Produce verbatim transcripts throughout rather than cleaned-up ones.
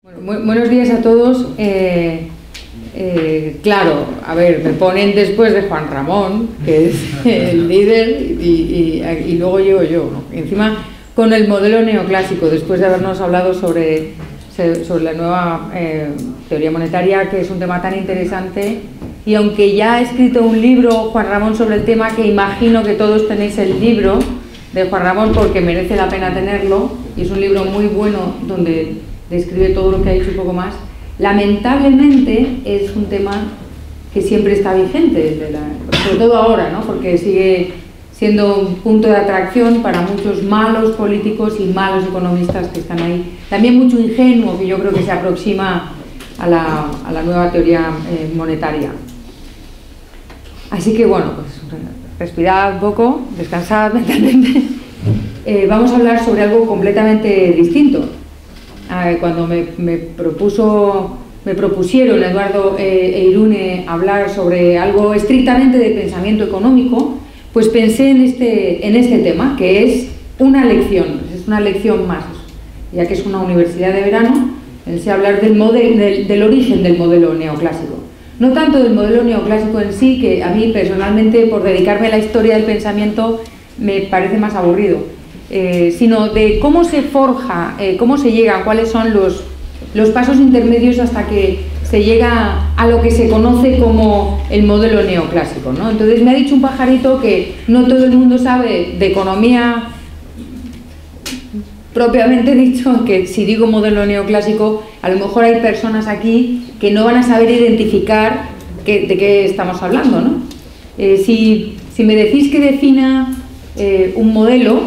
Bueno, buenos días a todos. Eh, eh, claro, a ver, me ponen después de Juan Ramón, que es el líder, y, y, y luego llego yo, ¿no? Y encima con el modelo neoclásico, después de habernos hablado sobre, sobre la nueva eh, teoría monetaria, que es un tema tan interesante. Y aunque ya ha escrito un libro Juan Ramón sobre el tema, que imagino que todos tenéis el libro de Juan Ramón porque merece la pena tenerlo, y es un libro muy bueno donde describe todo lo que ha dicho un poco más, lamentablemente es un tema que siempre está vigente, de la, sobre todo ahora, ¿no? Porque sigue siendo un punto de atracción para muchos malos políticos y malos economistas que están ahí. También mucho ingenuo que yo creo que se aproxima a la, a la nueva teoría eh, monetaria. Así que bueno, pues respirad un poco, descansad mentalmente. Eh, vamos a hablar sobre algo completamente distinto. Eh, cuando me, me propuso, me propusieron Eduardo eh, e Irune hablar sobre algo estrictamente de pensamiento económico, pues pensé en este, en este tema, que es una lección, es una lección más, ya que es una universidad de verano. Pensé hablar del, model, del, del origen del modelo neoclásico. No tanto del modelo neoclásico en sí, que a mí personalmente, por dedicarme a la historia del pensamiento, me parece más aburrido, eh, sino de cómo se forja, eh, cómo se llega, cuáles son los, los pasos intermedios hasta que se llega a lo que se conoce como el modelo neoclásico, ¿no? Entonces me ha dicho un pajarito que no todo el mundo sabe de economía propiamente dicho, que si digo modelo neoclásico, a lo mejor hay personas aquí que no van a saber identificar qué, de qué estamos hablando, ¿no? Eh, si, si me decís que defina eh, un modelo,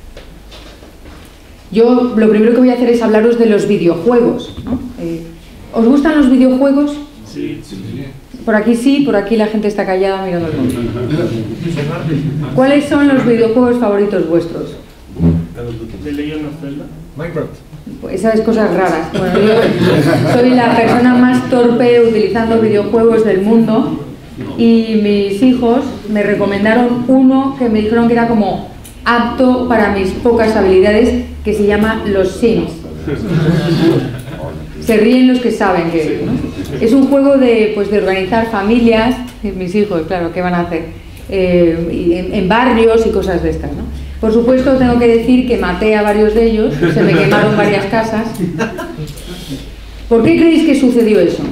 yo lo primero que voy a hacer es hablaros de los videojuegos, ¿no? Eh, ¿Os gustan los videojuegos? Sí, sí. Por aquí sí, por aquí la gente está callada mirando el móvil. ¿Cuáles son los videojuegos favoritos vuestros? ¿De Legend of Zelda? Minecraft. Pues esas cosas raras. Bueno, yo soy la persona más torpe utilizando videojuegos del mundo, y mis hijos me recomendaron uno que me dijeron que era como apto para mis pocas habilidades, que se llama Los Sims. Se ríen los que saben que es, ¿no? Es un juego de, pues, de organizar familias, mis hijos, claro, ¿qué van a hacer? Eh, en, en barrios y cosas de estas, ¿no? Por supuesto, tengo que decir que maté a varios de ellos, se me quemaron varias casas. ¿Por qué creéis que sucedió eso?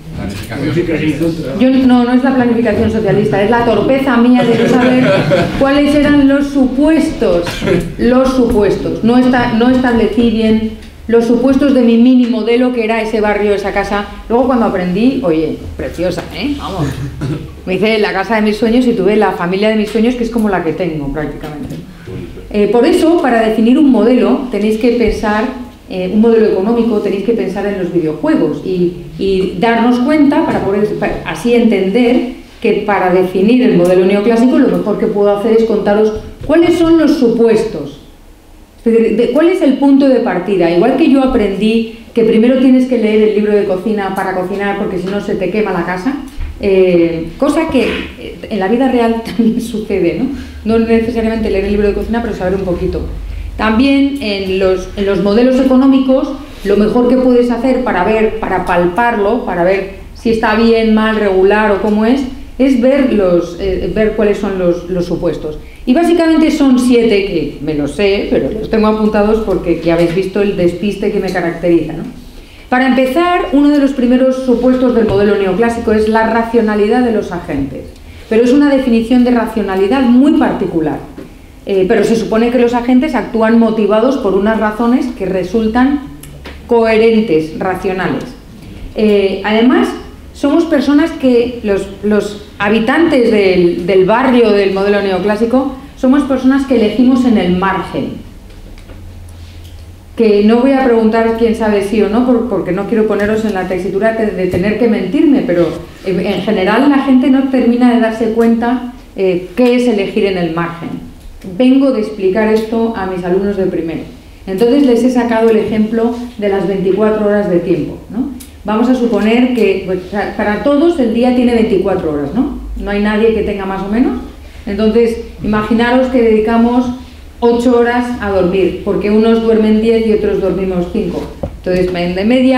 Yo, no, no es la planificación socialista, es la torpeza mía de no saber cuáles eran los supuestos, los supuestos. No, está, no establecí bien los supuestos de mi mini modelo, que era ese barrio, esa casa. Luego cuando aprendí, oye, preciosa, ¿eh? Vamos. Me hice la casa de mis sueños y tuve la familia de mis sueños, que es como la que tengo prácticamente. Eh, por eso, para definir un modelo, tenéis que pensar, eh, un modelo económico, tenéis que pensar en los videojuegos y, y darnos cuenta, para poder para así entender que para definir el modelo neoclásico, lo mejor que puedo hacer es contaros cuáles son los supuestos. Es decir, de, ¿cuál es el punto de partida? Igual que yo aprendí que primero tienes que leer el libro de cocina para cocinar, porque si no se te quema la casa, eh, cosa que en la vida real también sucede, ¿no? No necesariamente leer el libro de cocina, pero saber un poquito. También en los, en los modelos económicos, lo mejor que puedes hacer para ver, para palparlo, para ver si está bien, mal, regular o cómo es, es ver, los, eh, ver cuáles son los, los supuestos. Y básicamente son siete, que me los sé, pero los tengo apuntados porque ya habéis visto el despiste que me caracteriza, ¿no? Para empezar, uno de los primeros supuestos del modelo neoclásico es la racionalidad de los agentes. Pero es una definición de racionalidad muy particular. Eh, pero se supone que los agentes actúan motivados por unas razones que resultan coherentes, racionales. Eh, además, somos personas que, los, los habitantes del, del barrio del modelo neoclásico, somos personas que elegimos en el margen. Que no voy a preguntar quién sabe sí o no, porque no quiero poneros en la tesitura de tener que mentirme, pero en general la gente no termina de darse cuenta eh, qué es elegir en el margen. Vengo de explicar esto a mis alumnos de primero. Entonces les he sacado el ejemplo de las veinticuatro horas de tiempo, ¿no? Vamos a suponer que pues, para todos el día tiene veinticuatro horas, ¿no? No hay nadie que tenga más o menos. Entonces, imaginaros que dedicamos ocho horas a dormir, porque unos duermen diez y otros dormimos cinco. Entonces, de media,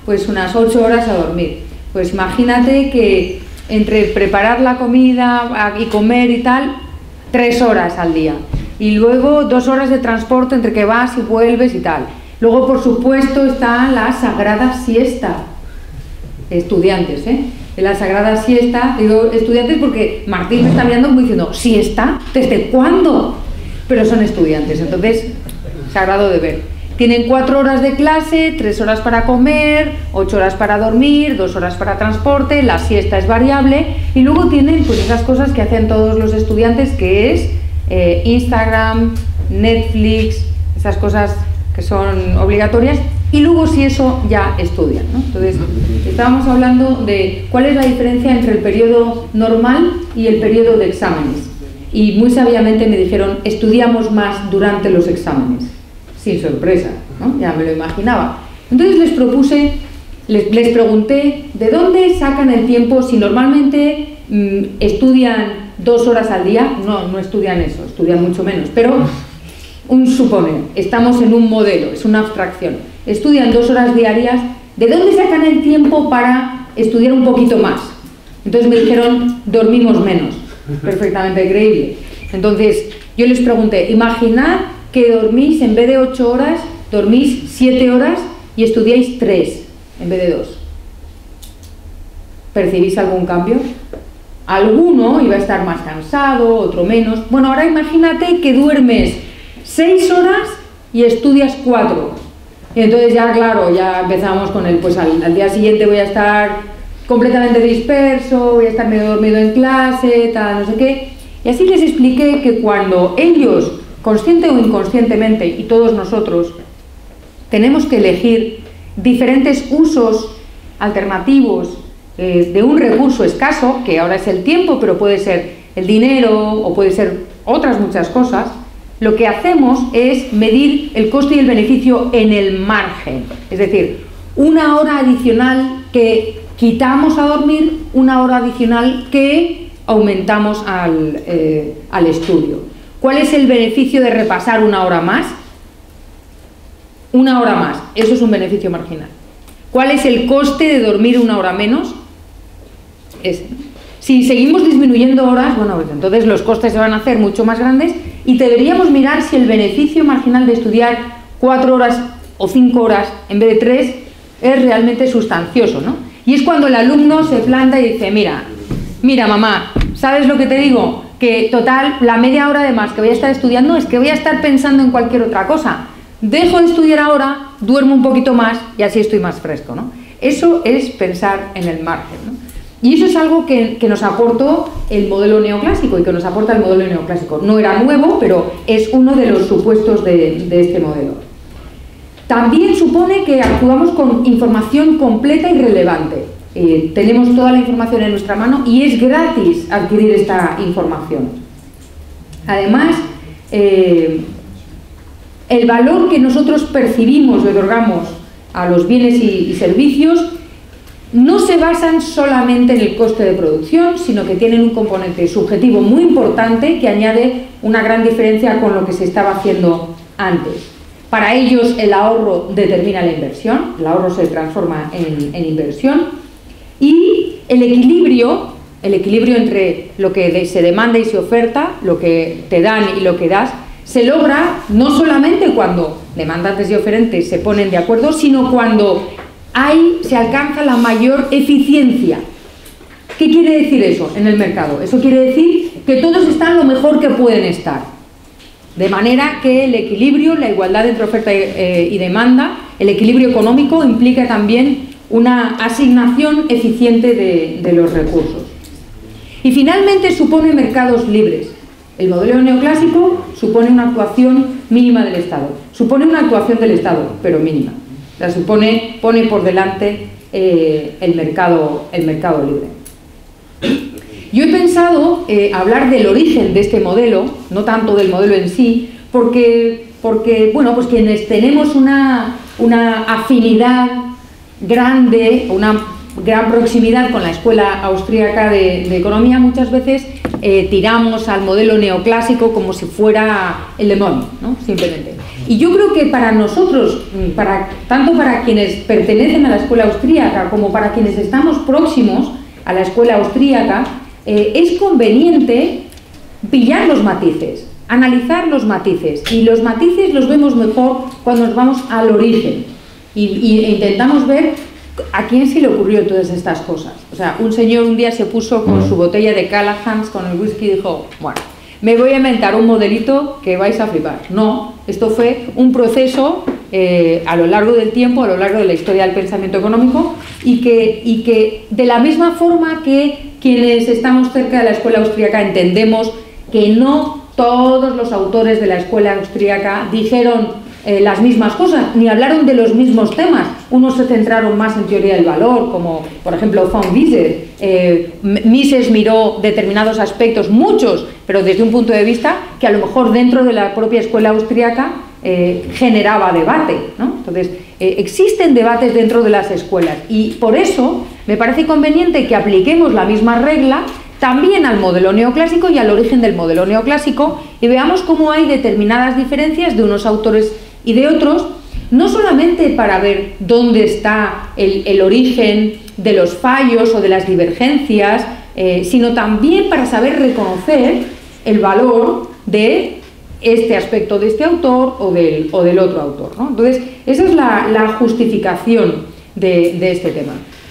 pues unas ocho horas a dormir. Pues imagínate que entre preparar la comida y comer y tal, tres horas al día. Y luego dos horas de transporte entre que vas y vuelves y tal. Luego, por supuesto, está la sagrada siesta. Estudiantes, ¿eh? En la sagrada siesta, digo estudiantes porque Martín me está mirando como diciendo, ¿siesta? ¿Desde cuándo? Pero son estudiantes, entonces, sagrado deber. Tienen cuatro horas de clase, tres horas para comer, ocho horas para dormir, dos horas para transporte, la siesta es variable y luego tienen pues esas cosas que hacen todos los estudiantes, que es eh, Instagram, Netflix, esas cosas que son obligatorias, y luego si eso ya estudian, ¿no? Entonces, estábamos hablando de cuál es la diferencia entre el periodo normal y el periodo de exámenes. Y muy sabiamente me dijeron, estudiamos más durante los exámenes. Sin sorpresa, ¿no? Ya me lo imaginaba. Entonces les propuse, les, les pregunté, ¿de dónde sacan el tiempo si normalmente mmm, estudian dos horas al día? No, no estudian eso, estudian mucho menos, pero un suponer, estamos en un modelo, es una abstracción. Estudian dos horas diarias, ¿de dónde sacan el tiempo para estudiar un poquito más? Entonces me dijeron, dormimos menos. Perfectamente creíble. Entonces yo les pregunté, imaginad que dormís en vez de ocho horas, dormís siete horas y estudiáis tres en vez de dos. ¿Percibís algún cambio? Alguno iba a estar más cansado, otro menos. Bueno, ahora imagínate que duermes seis horas y estudias cuatro. Y entonces ya, claro, ya empezamos con el, pues al, al día siguiente voy a estar completamente disperso, voy a estar medio dormido en clase, tal, no sé qué. Y así les expliqué que cuando ellos, consciente o inconscientemente, y todos nosotros, tenemos que elegir diferentes usos alternativos eh, de un recurso escaso, que ahora es el tiempo, pero puede ser el dinero o puede ser otras muchas cosas, lo que hacemos es medir el coste y el beneficio en el margen. Es decir, una hora adicional que quitamos a dormir, una hora adicional que aumentamos al, eh, al estudio. ¿Cuál es el beneficio de repasar una hora más? Una hora más, eso es un beneficio marginal. ¿Cuál es el coste de dormir una hora menos? Ese. Si seguimos disminuyendo horas, bueno, pues entonces los costes se van a hacer mucho más grandes y deberíamos mirar si el beneficio marginal de estudiar cuatro horas o cinco horas en vez de tres es realmente sustancioso, ¿no? Y es cuando el alumno se planta y dice, mira, mira mamá, ¿sabes lo que te digo? Que total, la media hora de más que voy a estar estudiando es que voy a estar pensando en cualquier otra cosa. Dejo de estudiar ahora, duermo un poquito más y así estoy más fresco, ¿no? Eso es pensar en el margen, ¿no? Y eso es algo que, que nos aportó el modelo neoclásico y que nos aporta el modelo neoclásico. No era nuevo, pero es uno de los supuestos de, de este modelo. También supone que actuamos con información completa y relevante. Eh, tenemos toda la información en nuestra mano y es gratis adquirir esta información. Además, eh, el valor que nosotros percibimos y otorgamos a los bienes y, y servicios no se basan solamente en el coste de producción, sino que tienen un componente subjetivo muy importante que añade una gran diferencia con lo que se estaba haciendo antes. Para ellos el ahorro determina la inversión, el ahorro se transforma en, en inversión, y el equilibrio, el equilibrio entre lo que se demanda y se oferta, lo que te dan y lo que das, se logra no solamente cuando demandantes y oferentes se ponen de acuerdo, sino cuando ahí se alcanza la mayor eficiencia. ¿Qué quiere decir eso en el mercado? Eso quiere decir que todos están lo mejor que pueden estar. De manera que el equilibrio, la igualdad entre oferta y, eh, y demanda, el equilibrio económico implica también una asignación eficiente de, de los recursos. Y finalmente supone mercados libres. El modelo neoclásico supone una actuación mínima del Estado. Supone una actuación del Estado, pero mínima. La supone, pone por delante eh, el, mercado, el mercado libre. Yo he pensado eh, hablar del origen de este modelo, no tanto del modelo en sí, porque, porque bueno, pues quienes tenemos una, una afinidad grande, una gran proximidad con la escuela austríaca de, de economía, muchas veces eh, tiramos al modelo neoclásico como si fuera el demonio, ¿no? Simplemente. Y yo creo que para nosotros, para, tanto para quienes pertenecen a la escuela austríaca como para quienes estamos próximos a la escuela austríaca, eh, es conveniente pillar los matices, analizar los matices. Y los matices los vemos mejor cuando nos vamos al origen y, y e intentamos ver a quién se le ocurrió todas estas cosas. O sea, un señor un día se puso con su botella de Callahan's, con el whisky, y dijo, bueno, me voy a inventar un modelito que vais a flipar. No, esto fue un proceso eh, a lo largo del tiempo, a lo largo de la historia del pensamiento económico, y que, y que de la misma forma que quienes estamos cerca de la escuela austríaca entendemos que no todos los autores de la escuela austríaca dijeron eh, las mismas cosas, ni hablaron de los mismos temas. Unos se centraron más en teoría del valor, como por ejemplo von Wieser. Eh, Mises miró determinados aspectos, muchos, pero desde un punto de vista que a lo mejor dentro de la propia escuela austríaca eh, generaba debate, ¿no? Entonces, eh, existen debates dentro de las escuelas y por eso me parece conveniente que apliquemos la misma regla también al modelo neoclásico y al origen del modelo neoclásico y veamos cómo hay determinadas diferencias de unos autores y de otros, no solamente para ver dónde está el, el origen de los fallos o de las divergencias, eh, sino también para saber reconocer el valor de este aspecto de este autor o del, o del otro autor, ¿no? Entonces, esa es la, la justificación de, de este tema.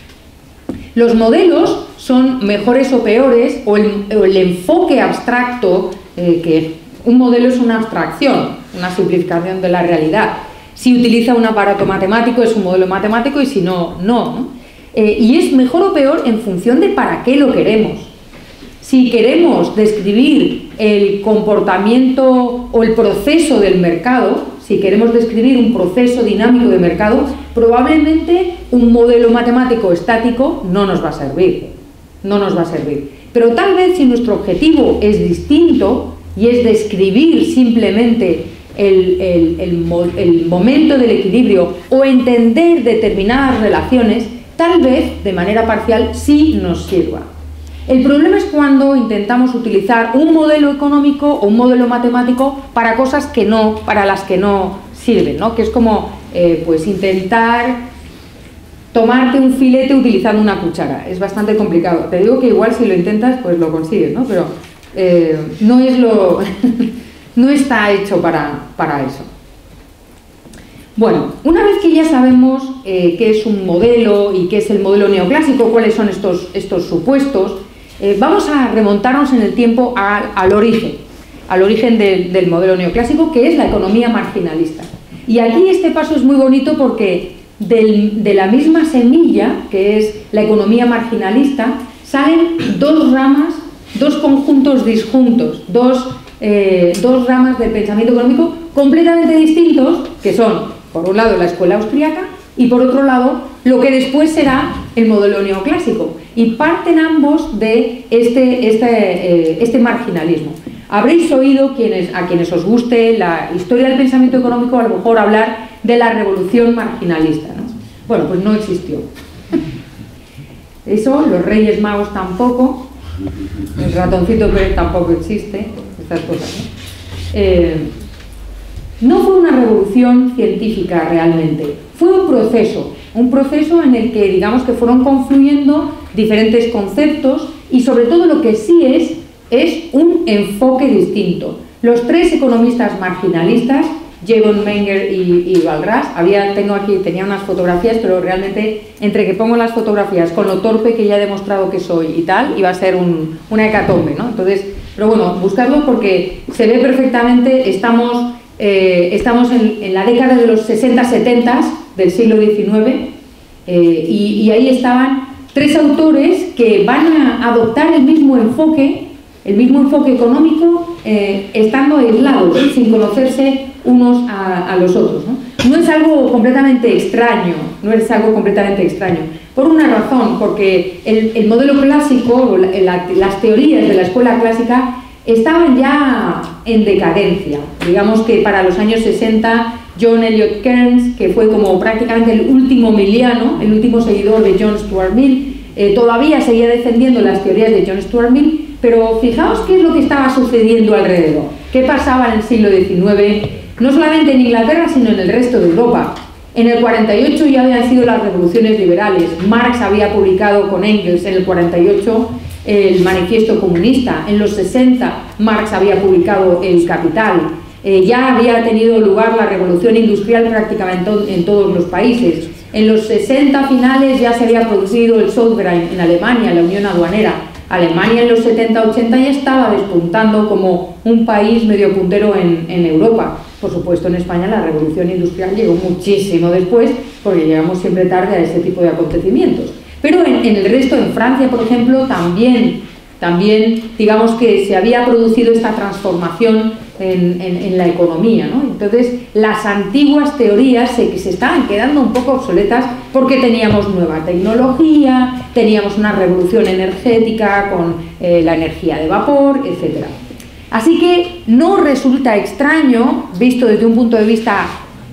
Los modelos son mejores o peores, o el, o el enfoque abstracto, eh, que un modelo es una abstracción, una simplificación de la realidad. Si utiliza un aparato matemático es un modelo matemático y si no, no, ¿no? Eh, y es mejor o peor en función de para qué lo queremos. Si queremos describir el comportamiento o el proceso del mercado, si queremos describir un proceso dinámico de mercado, probablemente un modelo matemático estático no nos va a servir, no nos va a servir. Pero tal vez si nuestro objetivo es distinto y es describir simplemente el, el, el, el momento del equilibrio o entender determinadas relaciones, tal vez de manera parcial sí nos sirva. El problema es cuando intentamos utilizar un modelo económico o un modelo matemático para cosas que no, para las que no sirven, ¿no? Que es como eh, pues intentar tomarte un filete utilizando una cuchara. Es bastante complicado. Te digo que igual si lo intentas, pues lo consigues, ¿no? Pero eh, no es lo no está hecho para, para eso. Bueno, una vez que ya sabemos eh, qué es un modelo y qué es el modelo neoclásico, cuáles son estos, estos supuestos, eh, vamos a remontarnos en el tiempo al, al origen, al origen del, del modelo neoclásico, que es la economía marginalista. Y aquí este paso es muy bonito porque del, de la misma semilla, que es la economía marginalista, salen dos ramas, dos conjuntos disjuntos, dos, eh, dos ramas del pensamiento económico completamente distintos, que son, por un lado, la escuela austríaca y, por otro lado, lo que después será el modelo neoclásico. Y parten ambos de este, este, eh, este marginalismo. Habréis oído, quienes, a quienes os guste la historia del pensamiento económico, a lo mejor hablar de la revolución marginalista, ¿no? Bueno, pues no existió. Eso, los Reyes Magos tampoco, el ratoncito Pérez tampoco existe, estas cosas, ¿no? Eh, no fue una revolución científica realmente, fue un proceso, un proceso en el que digamos que fueron confluyendo diferentes conceptos y sobre todo lo que sí es, es un enfoque distinto. Los tres economistas marginalistas, Jevon, Menger y, y Walras, había, tengo aquí, tenía unas fotografías, pero realmente entre que pongo las fotografías con lo torpe que ya he demostrado que soy y tal, iba a ser un, una hecatombe, ¿no? Entonces, pero bueno, buscarlo porque se ve perfectamente, estamos... Eh, estamos en, en la década de los sesenta setenta del siglo diecinueve eh, y, y ahí estaban tres autores que van a adoptar el mismo enfoque, el mismo enfoque económico, eh, estando aislados, sin conocerse unos a, a los otros, ¿no? No es algo completamente extraño, no es algo completamente extraño, por una razón, porque el, el modelo clásico, la, la, las teorías de la escuela clásica estaban ya en decadencia. Digamos que para los años sesenta, John Eliot Kearns, que fue como prácticamente el último miliano, el último seguidor de John Stuart Mill, eh, todavía seguía defendiendo las teorías de John Stuart Mill, pero fijaos qué es lo que estaba sucediendo alrededor. ¿Qué pasaba en el siglo diecinueve no solamente en Inglaterra, sino en el resto de Europa. En el cuarenta y ocho ya habían sido las revoluciones liberales. Marx había publicado con Engels en el cuarenta y ocho el Manifiesto Comunista. En los sesenta Marx había publicado El Capital. Eh, ya había tenido lugar la revolución industrial prácticamente en todos los países. En los sesenta finales ya se había producido el Zollverein en Alemania, la Unión Aduanera. Alemania en los setenta ochenta ya estaba despuntando como un país medio puntero en, en Europa. Por supuesto, en España la revolución industrial llegó muchísimo después, porque llegamos siempre tarde a ese tipo de acontecimientos. Pero en, en el resto, en Francia, por ejemplo, también, también digamos que se había producido esta transformación en, en, en la economía, ¿no? Entonces, las antiguas teorías se, se estaban quedando un poco obsoletas porque teníamos nueva tecnología, teníamos una revolución energética con eh, la energía de vapor, etcétera. Así que no resulta extraño, visto desde un punto de vista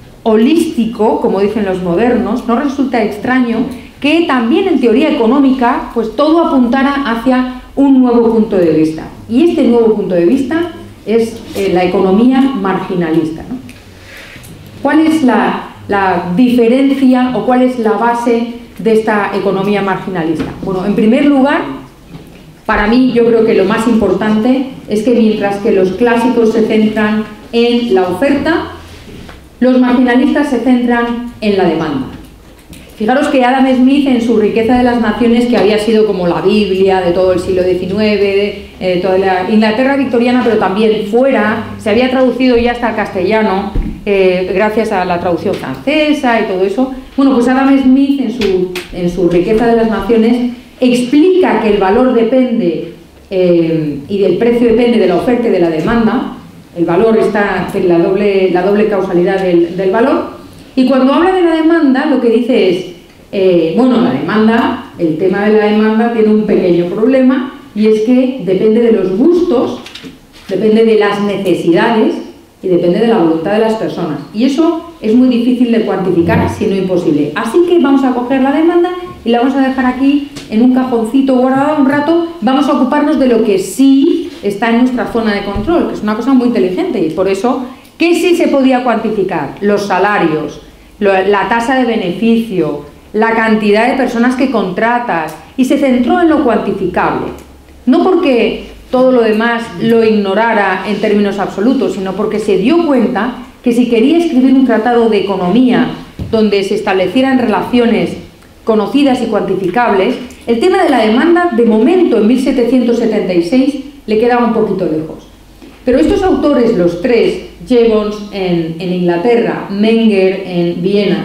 holístico, como dicen los modernos, no resulta extraño que también en teoría económica pues todo apuntara hacia un nuevo punto de vista. Y este nuevo punto de vista es eh, la economía marginalista, ¿no? ¿Cuál es la, la diferencia o cuál es la base de esta economía marginalista? Bueno, en primer lugar, para mí yo creo que lo más importante es que mientras que los clásicos se centran en la oferta, los marginalistas se centran en la demanda. Fijaros que Adam Smith, en su Riqueza de las Naciones, que había sido como la Biblia de todo el siglo diecinueve, de eh, toda la Inglaterra victoriana, pero también fuera, se había traducido ya hasta el castellano, eh, gracias a la traducción francesa y todo eso. Bueno, pues Adam Smith, en su, en su Riqueza de las Naciones, explica que el valor depende eh, y el precio depende de la oferta y de la demanda. El valor está en la doble, la doble causalidad del, del valor. Y cuando habla de la demanda, lo que dice es, eh, bueno, la demanda, el tema de la demanda tiene un pequeño problema, y es que depende de los gustos, depende de las necesidades y depende de la voluntad de las personas. Y eso es muy difícil de cuantificar, si no imposible. Así que vamos a coger la demanda y la vamos a dejar aquí en un cajoncito guardado un rato. Vamos a ocuparnos de lo que sí está en nuestra zona de control, que es una cosa muy inteligente, y por eso, ¿qué sí se podía cuantificar? Los salarios, la tasa de beneficio, la cantidad de personas que contratas, y se centró en lo cuantificable. No porque todo lo demás lo ignorara en términos absolutos, sino porque se dio cuenta que si quería escribir un tratado de economía donde se establecieran relaciones conocidas y cuantificables, el tema de la demanda, de momento, en mil setecientos setenta y seis, le quedaba un poquito lejos. Pero estos autores, los tres, Jevons en, en Inglaterra, Menger en Viena,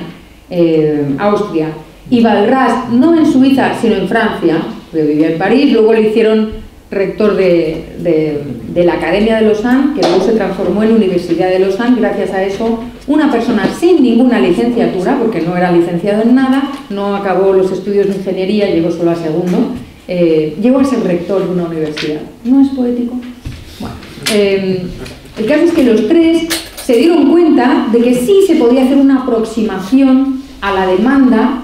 eh, Austria, y Walras, no en Suiza, sino en Francia, que vivía en París, luego le hicieron rector de, de, de la Academia de Lausanne, que luego se transformó en Universidad de Lausanne. Gracias a eso, una persona sin ninguna licenciatura, porque no era licenciado en nada, no acabó los estudios de ingeniería, llegó solo a segundo, eh, llegó a ser rector de una universidad. ¿No es poético? Bueno, eh, el caso es que los tres se dieron cuenta de que sí se podía hacer una aproximación a la demanda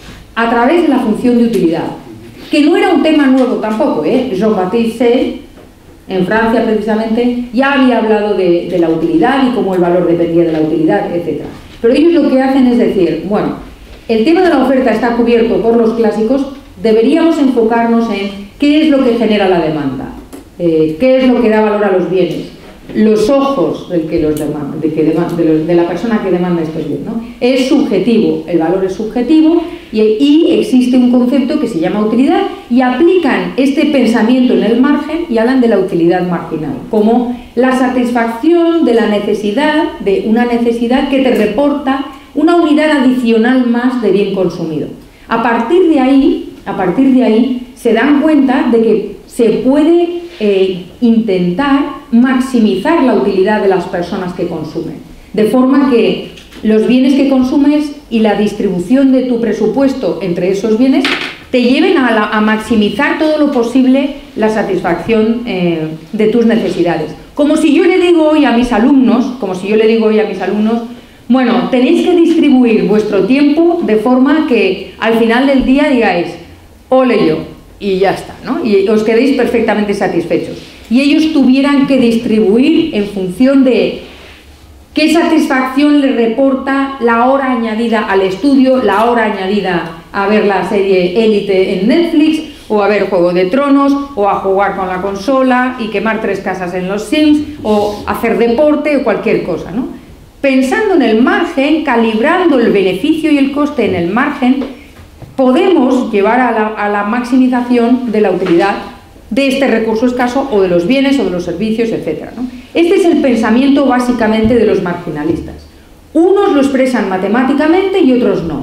a través de la función de utilidad, que no era un tema nuevo tampoco, ¿eh? Jean-Baptiste Say, en Francia precisamente, ya había hablado de, de la utilidad y cómo el valor dependía de la utilidad, etcétera. Pero ellos lo que hacen es decir, bueno, el tema de la oferta está cubierto por los clásicos, deberíamos enfocarnos en qué es lo que genera la demanda, eh, qué es lo que da valor a los bienes, los ojos del que los demanda, de, que demanda, de, los, de la persona que demanda estos bienes, ¿no? Es subjetivo, el valor es subjetivo, y, y existe un concepto que se llama utilidad, y aplican este pensamiento en el margen y hablan de la utilidad marginal, como la satisfacción de la necesidad, de una necesidad que te reporta una unidad adicional más de bien consumido. A partir de ahí, a partir de ahí, se dan cuenta de que se puede eh, intentar maximizar la utilidad de las personas que consumen, de forma que los bienes que consumes y la distribución de tu presupuesto entre esos bienes te lleven a, la, a maximizar todo lo posible la satisfacción eh, de tus necesidades. Como si yo le digo hoy a mis alumnos, como si yo le digo hoy a mis alumnos, bueno, tenéis que distribuir vuestro tiempo de forma que al final del día digáis, ole yo, y ya está, ¿no? Y os quedéis perfectamente satisfechos. Y ellos tuvieran que distribuir en función de ¿Qué satisfacción le reporta la hora añadida al estudio, la hora añadida a ver la serie Élite en Netflix, o a ver Juego de Tronos, o a jugar con la consola y quemar tres casas en los Sims, o hacer deporte o cualquier cosa, ¿no? Pensando en el margen, calibrando el beneficio y el coste en el margen, podemos llevar a la, a la maximización de la utilidad de este recurso escaso o de los bienes o de los servicios, etcétera, ¿no? Este es el pensamiento básicamente de los marginalistas. Unos lo expresan matemáticamente y otros no.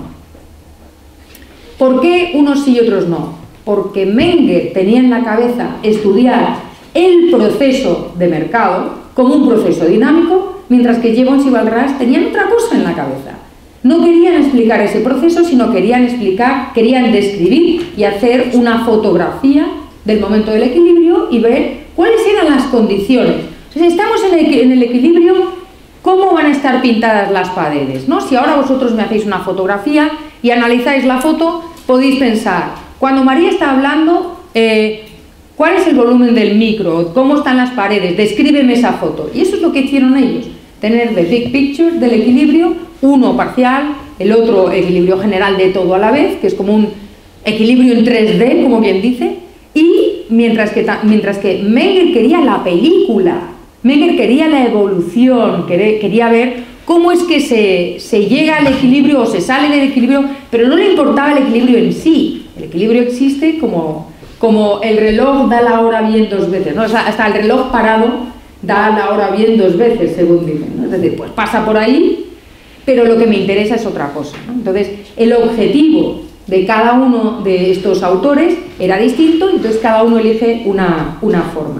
¿Por qué unos sí y otros no? Porque Menger tenía en la cabeza estudiar el proceso de mercado como un proceso dinámico, mientras que Jevons y Walras tenían otra cosa en la cabeza. No querían explicar ese proceso, sino querían explicar, querían describir y hacer una fotografía del momento del equilibrio y ver cuáles eran las condiciones. O sea, si estamos en el, en el equilibrio, ¿cómo van a estar pintadas las paredes, ¿no? Si ahora vosotros me hacéis una fotografía y analizáis la foto, podéis pensar, cuando María está hablando, eh, ¿cuál es el volumen del micro? ¿Cómo están las paredes? Descríbeme esa foto. Y eso es lo que hicieron ellos, tener the big picture del equilibrio, uno parcial, el otro equilibrio general de todo a la vez, que es como un equilibrio en tres D, como bien dice, y mientras que, mientras que Menger quería la película, Menger quería la evolución, quería ver cómo es que se, se llega al equilibrio o se sale del equilibrio, pero no le importaba el equilibrio en sí. El equilibrio existe como, como el reloj da la hora bien dos veces, ¿no? O sea, hasta el reloj parado da la hora bien dos veces, según dicen, ¿no? Es decir, pues pasa por ahí, pero lo que me interesa es otra cosa, ¿no? Entonces, el objetivo de cada uno de estos autores era distinto, entonces cada uno elige una, una forma.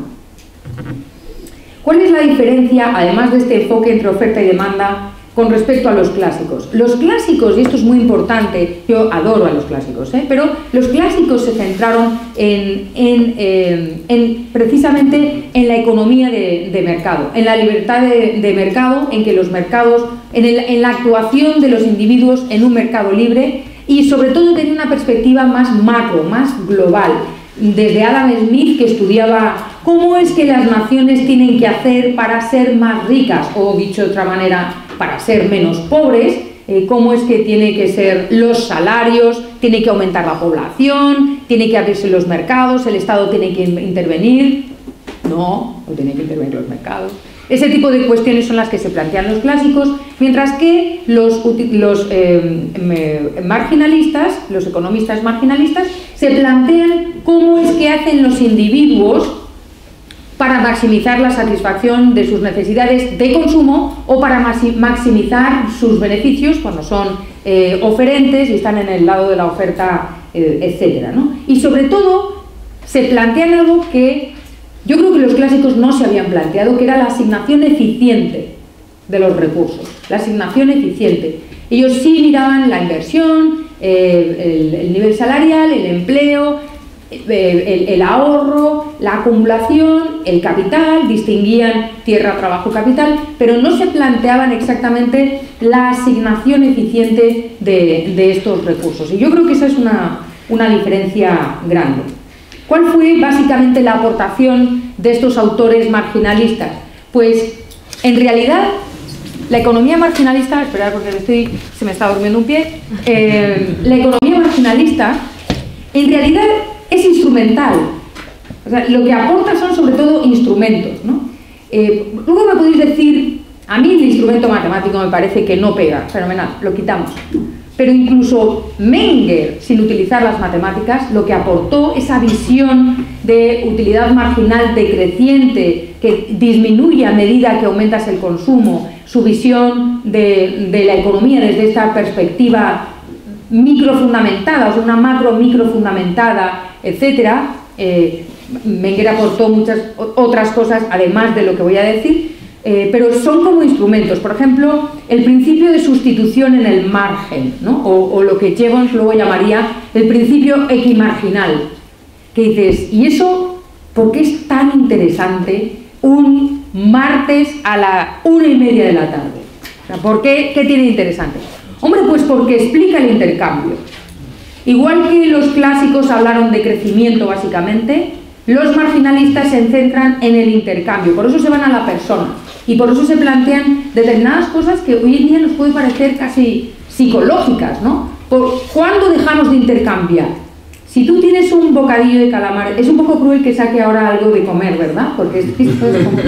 ¿Cuál es la diferencia, además de este enfoque entre oferta y demanda, con respecto a los clásicos? Los clásicos, y esto es muy importante, yo adoro a los clásicos, ¿eh? pero los clásicos se centraron en, en, eh, en precisamente en la economía de, de mercado, en la libertad de, de mercado, en que los mercados, en, el, en la actuación de los individuos en un mercado libre, y sobre todo tenía una perspectiva más macro, más global. Desde Adam Smith, que estudiaba cómo es que las naciones tienen que hacer para ser más ricas, o dicho de otra manera, para ser menos pobres, eh, cómo es que tiene que ser los salarios, tiene que aumentar la población, tiene que abrirse los mercados, el Estado tiene que intervenir. No, no tiene que intervenir los mercados. Ese tipo de cuestiones son las que se plantean los clásicos, mientras que los, los eh, marginalistas, los economistas marginalistas, se plantean cómo es que hacen los individuos para maximizar la satisfacción de sus necesidades de consumo o para maximizar sus beneficios cuando son eh, oferentes y están en el lado de la oferta, eh, etcétera, ¿no? Y sobre todo se plantean algo que yo creo que los clásicos no se habían planteado, que era la asignación eficiente de los recursos, la asignación eficiente. Ellos sí miraban la inversión, eh, el, el nivel salarial, el empleo, eh, el, el ahorro, la acumulación, el capital, distinguían tierra, trabajo, capital, pero no se planteaban exactamente la asignación eficiente de, de estos recursos. Y yo creo que esa es una, una diferencia grande. ¿Cuál fue básicamente la aportación de estos autores marginalistas? Pues, en realidad, la economía marginalista, esperad porque me estoy, se me está durmiendo un pie, eh, la economía marginalista, en realidad, es instrumental. O sea, lo que aporta son sobre todo instrumentos, ¿no? Eh, luego me podéis decir, a mí el instrumento matemático me parece que no pega, fenomenal, lo quitamos. Pero incluso Menger, sin utilizar las matemáticas, lo que aportó, esa visión de utilidad marginal decreciente que disminuye a medida que aumentas el consumo, su visión de, de la economía desde esta perspectiva microfundamentada, o sea, una macro-micro fundamentada, etcétera, eh, Menger aportó muchas otras cosas, además de lo que voy a decir, Eh, pero son como instrumentos. Por ejemplo, el principio de sustitución en el margen, ¿no? o, o lo que Jevons luego llamaría el principio equimarginal, que dices, ¿y eso por qué es tan interesante un martes a la una y media de la tarde? O sea, ¿por qué? ¿Qué tiene de interesante? Hombre, pues porque explica el intercambio. Igual que los clásicos hablaron de crecimiento básicamente, los marginalistas se centran en el intercambio, por eso se van a la persona. Y por eso se plantean determinadas cosas que hoy en día nos pueden parecer casi psicológicas, ¿no? Por, ¿cuándo dejamos de intercambiar? Si tú tienes un bocadillo de calamar, es un poco cruel que saque ahora algo de comer, ¿verdad? Porque esto es como...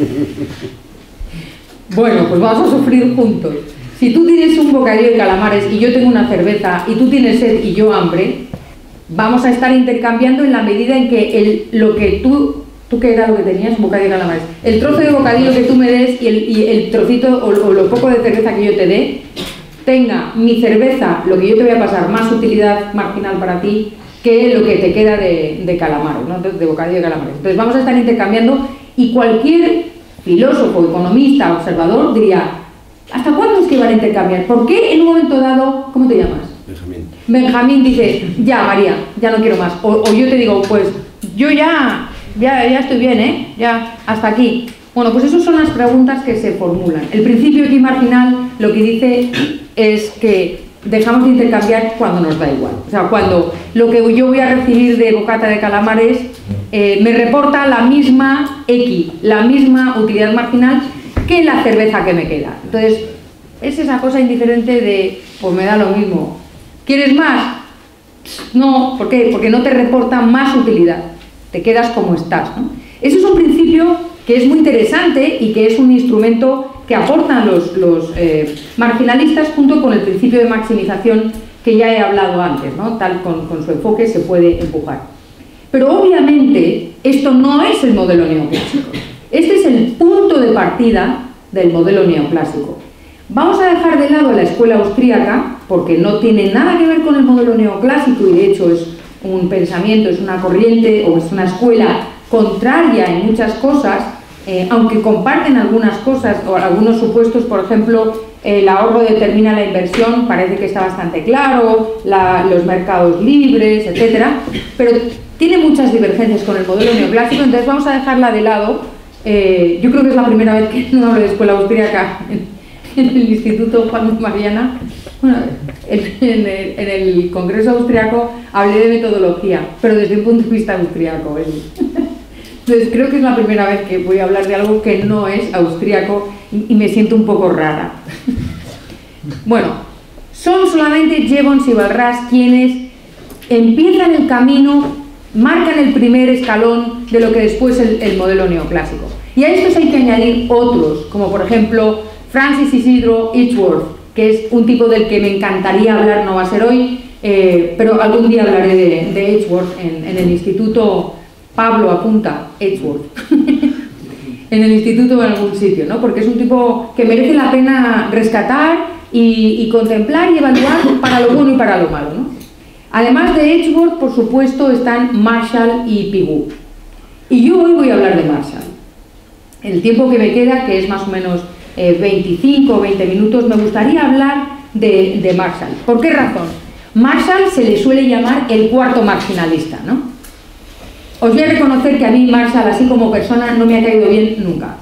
Bueno, pues vamos a sufrir juntos. Si tú tienes un bocadillo de calamares y yo tengo una cerveza y tú tienes sed y yo hambre, vamos a estar intercambiando en la medida en que el, lo que tú... ¿Tú qué era lo que tenías? Un bocadillo de calamares. El trozo de bocadillo que tú me des y el, y el trocito o, o lo poco de cerveza que yo te dé, tenga mi cerveza, lo que yo te voy a pasar, más utilidad marginal para ti que lo que te queda de, de calamares, ¿no? de, de bocadillo de calamares. Entonces vamos a estar intercambiando y cualquier filósofo, economista, observador diría, ¿hasta cuándo es que van a intercambiar? ¿Por qué en un momento dado, ¿cómo te llamas? Benjamín. Benjamín dice, ya María, ya no quiero más. O, o yo te digo, pues yo ya, ya, ya estoy bien, ¿eh? Ya, hasta aquí. Bueno, pues esas son las preguntas que se formulan. El principio aquí marginal lo que dice es que dejamos de intercambiar cuando nos da igual. O sea, cuando lo que yo voy a recibir de bocata de calamares eh, me reporta la misma X, la misma utilidad marginal que la cerveza que me queda. Entonces, es esa cosa indiferente de, pues me da lo mismo. ¿Quieres más? No, ¿por qué? Porque no te reporta más utilidad. Te quedas como estás, ¿no? Ese es un principio que es muy interesante y que es un instrumento que aportan los, los eh, marginalistas junto con el principio de maximización que ya he hablado antes, ¿no? Tal con, con su enfoque se puede empujar. Pero obviamente esto no es el modelo neoclásico. Este es el punto de partida del modelo neoclásico. Vamos a dejar de lado la escuela austríaca porque no tiene nada que ver con el modelo neoclásico y de hecho es un pensamiento, es una corriente o es una escuela contraria en muchas cosas, eh, aunque comparten algunas cosas o algunos supuestos, por ejemplo, el ahorro determina la inversión, parece que está bastante claro, la, los mercados libres, etcétera, pero tiene muchas divergencias con el modelo neoclásico, entonces vamos a dejarla de lado. Eh, yo creo que es la primera vez que no hablo de escuela austríaca en, en el Instituto Juan Mariana. Bueno, en, en, el, en el Congreso Austriaco hablé de metodología, pero desde un punto de vista austriaco. Entonces creo que es la primera vez que voy a hablar de algo que no es austríaco y, y me siento un poco rara. Bueno, son solamente Jevons y Walras quienes empiezan el camino, marcan el primer escalón de lo que después es el, el modelo neoclásico. Y a estos hay que añadir otros, como por ejemplo Francis Isidro Edgeworth, que es un tipo del que me encantaría hablar, no va a ser hoy, eh, pero algún día hablaré de, de Edgeworth en, en el instituto. Pablo apunta Edgeworth en el instituto o en algún sitio, ¿no? Porque es un tipo que merece la pena rescatar y, y contemplar y evaluar para lo bueno y para lo malo, ¿no? Además de Edgeworth, por supuesto, están Marshall y Pigou. Y yo hoy voy a hablar de Marshall. El tiempo que me queda, que es más o menos eh, veinticinco o veinte minutos, me gustaría hablar de, de Marshall. ¿Por qué razón? Marshall se le suele llamar el cuarto marginalista, ¿no? Os voy a reconocer que a mí Marshall, así como persona, no me ha caído bien nunca.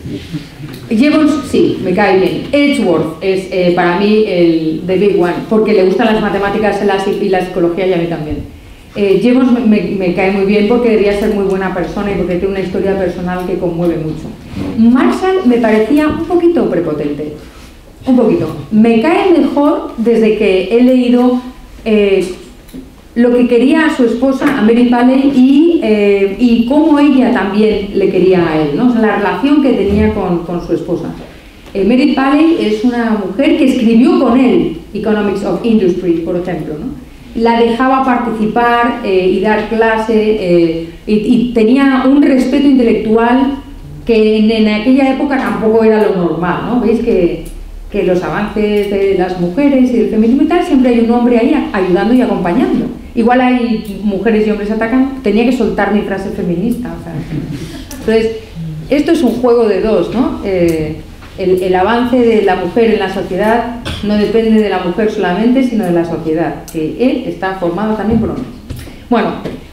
Jevons, sí, me cae bien. Edgeworth es eh, para mí el the big one, porque le gustan las matemáticas y la psicología y a mí también. Eh, Jevons me, me, me cae muy bien porque debería ser muy buena persona y porque tiene una historia personal que conmueve mucho. Marshall me parecía un poquito prepotente, un poquito. Me cae mejor desde que he leído eh, lo que quería a su esposa, a Mary Paley, y, eh, y cómo ella también le quería a él, ¿no? O sea, la relación que tenía con, con su esposa. Eh, Mary Paley es una mujer que escribió con él Economics of Industry, por ejemplo, ¿no? La dejaba participar eh, y dar clase eh, y, y tenía un respeto intelectual que en, en aquella época tampoco era lo normal, ¿no? Veis que, que los avances de las mujeres y del feminismo y tal, siempre hay un hombre ahí ayudando y acompañando. Igual hay mujeres y hombres atacan, tenía que soltar mi frase feminista. O sea. Entonces, esto es un juego de dos, ¿no? Eh, el, el avance de la mujer en la sociedad no depende de la mujer solamente, sino de la sociedad, que él está formado también por hombres. Bueno,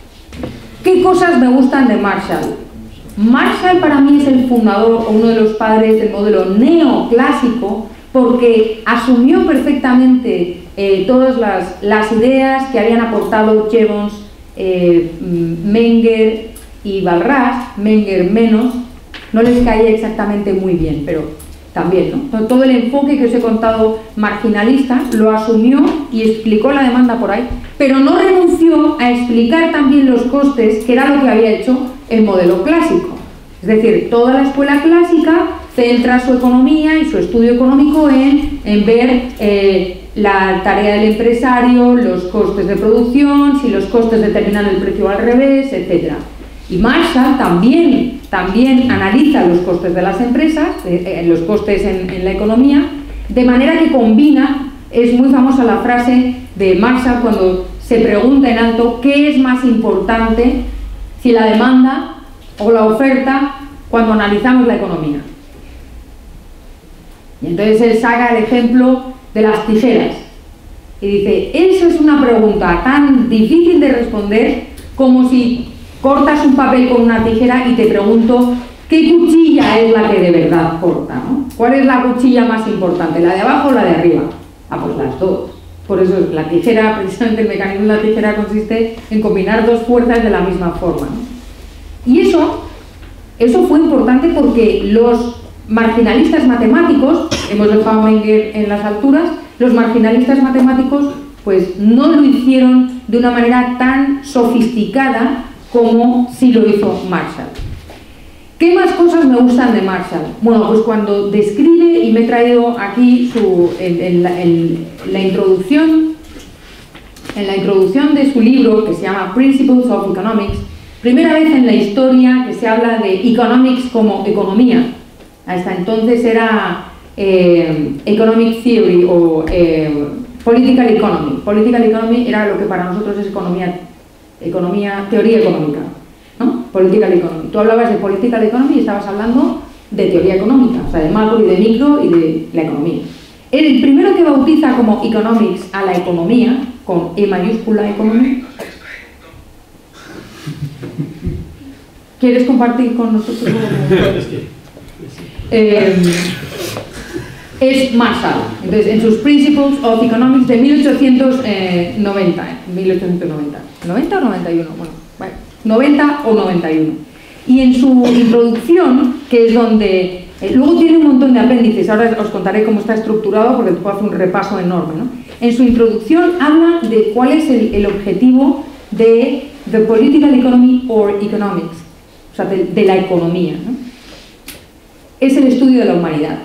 ¿qué cosas me gustan de Marshall? Marshall para mí es el fundador o uno de los padres del modelo neoclásico porque asumió perfectamente eh, todas las, las ideas que habían aportado Jevons, eh, Menger y Walras, Menger menos, no les caía exactamente muy bien, pero también, ¿no? Todo el enfoque que os he contado marginalista lo asumió y explicó la demanda por ahí, pero no renunció a explicar también los costes, que era lo que había hecho el modelo clásico. Es decir, toda la escuela clásica centra su economía y su estudio económico en, en ver eh, la tarea del empresario, los costes de producción, si los costes determinan el precio al revés, etcétera. Y Marshall también, también analiza los costes de las empresas, eh, los costes en, en la economía, de manera que combina, es muy famosa la frase de Marshall cuando se pregunta en alto qué es más importante, si la demanda o la oferta, cuando analizamos la economía. Y entonces él saca el ejemplo de las tijeras y dice, eso es una pregunta tan difícil de responder como si cortas un papel con una tijera y te pregunto qué cuchilla es la que de verdad corta, ¿no? ¿Cuál es la cuchilla más importante, la de abajo o la de arriba? Ah, pues las dos. Por eso la tijera, precisamente el mecanismo de la tijera consiste en combinar dos fuerzas de la misma forma, ¿no? Y eso, eso fue importante porque los marginalistas matemáticos, hemos dejado a Menger en las alturas, los marginalistas matemáticos pues no lo hicieron de una manera tan sofisticada como sí lo hizo Marshall. ¿Qué más cosas me gustan de Marshall? Bueno, pues cuando describe, y me he traído aquí su, en, en, la, en la introducción, en la introducción de su libro que se llama Principles of Economics, primera vez en la historia que se habla de economics como economía. Hasta entonces era eh, economic theory o eh, political economy. Political economy era lo que para nosotros es economía, economía, teoría económica, ¿no? Political economy. Tú hablabas de political economy y estabas hablando de teoría económica, o sea, de macro y de micro y de la economía. El primero que bautiza como economics a la economía, con E mayúscula economía. ¿Quieres compartir con nosotros? Eh, es Marshall. Entonces, en sus Principles of Economics de mil ochocientos noventa, ¿noventa o noventa y uno? Bueno, bueno, noventa o noventa y uno. Y en su introducción, que es donde eh, luego tiene un montón de apéndices, ahora os contaré cómo está estructurado porque puedo hacer un repaso enorme, ¿no? En su introducción habla de cuál es el, el objetivo de the political economy or economics, o sea, de, de la economía, ¿no? Es el estudio de la humanidad.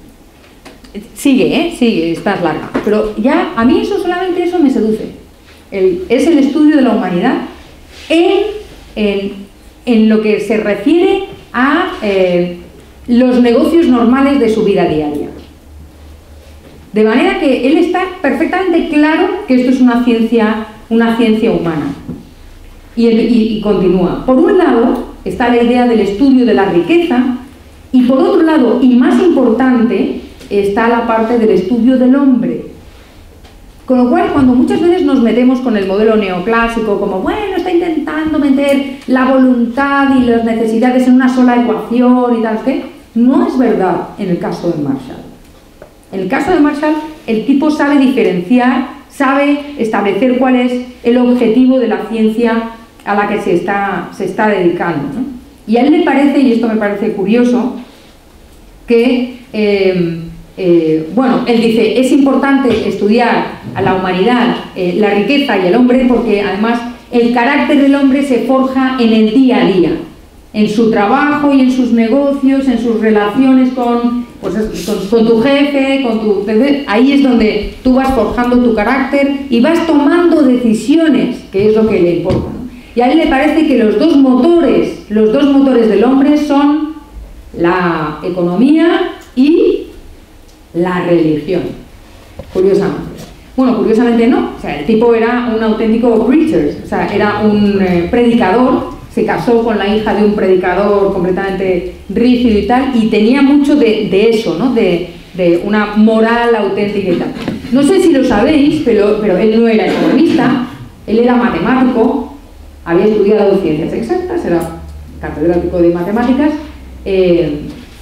Sigue, ¿eh? Sigue, está larga. Pero ya, a mí eso, solamente eso me seduce. El, es el estudio de la humanidad en, en, en lo que se refiere a eh, los negocios normales de su vida diaria. De manera que él está perfectamente claro que esto es una ciencia, una ciencia humana. Y, el, y, y continúa. Por un lado está la idea del estudio de la riqueza, y por otro lado, y más importante, está la parte del estudio del hombre. Con lo cual, cuando muchas veces nos metemos con el modelo neoclásico, como, bueno, está intentando meter la voluntad y las necesidades en una sola ecuación y tal, ¿qué? No es verdad en el caso de Marshall. En el caso de Marshall, el tipo sabe diferenciar, sabe establecer cuál es el objetivo de la ciencia a la que se está, se está dedicando, ¿no? Y a él le parece, y esto me parece curioso, que, eh, eh, bueno, él dice, es importante estudiar a la humanidad, eh, la riqueza y el hombre, porque además el carácter del hombre se forja en el día a día, en su trabajo y en sus negocios, en sus relaciones con, pues, con, con tu jefe, con tu, ahí es donde tú vas forjando tu carácter y vas tomando decisiones, que es lo que le importa, ¿no? Y a él le parece que los dos motores, los dos motores del hombre son la economía y la religión. Curiosamente. Bueno, curiosamente no. O sea, el tipo era un auténtico preacher, o sea, era un eh, predicador, se casó con la hija de un predicador completamente rígido y tal, y tenía mucho de, de eso, ¿no? De, de una moral auténtica y tal. No sé si lo sabéis, pero, pero él no era economista, él era matemático. Había estudiado ciencias exactas, era catedrático de matemáticas eh,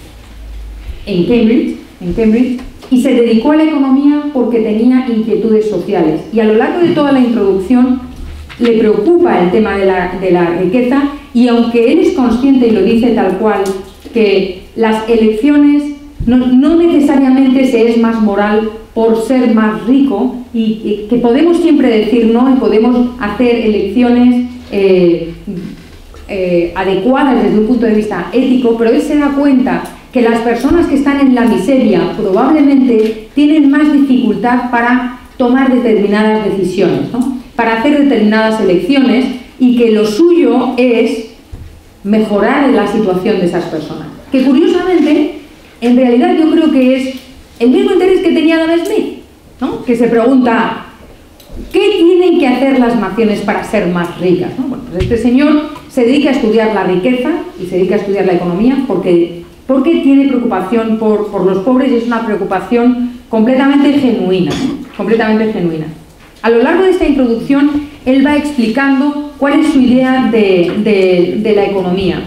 en Cambridge, en Cambridge, y se dedicó a la economía porque tenía inquietudes sociales. Y a lo largo de toda la introducción le preocupa el tema de la, de la riqueza y aunque él es consciente y lo dice tal cual, que las elecciones no, no necesariamente se es más moral por ser más rico, y, y que podemos siempre decir no y podemos hacer elecciones eh, eh, adecuadas desde un punto de vista ético, pero él se da cuenta que las personas que están en la miseria probablemente tienen más dificultad para tomar determinadas decisiones, ¿no? Para hacer determinadas elecciones, y que lo suyo es mejorar la situación de esas personas. Que curiosamente, en realidad yo creo que es el mismo interés que tenía Adam Smith, ¿no? Que se pregunta, ¿qué tienen que hacer las naciones para ser más ricas? ¿No? Bueno, pues este señor se dedica a estudiar la riqueza y se dedica a estudiar la economía porque, porque tiene preocupación por, por los pobres, y es una preocupación completamente genuina, ¿no? Completamente genuina. A lo largo de esta introducción, él va explicando cuál es su idea de, de, de la economía.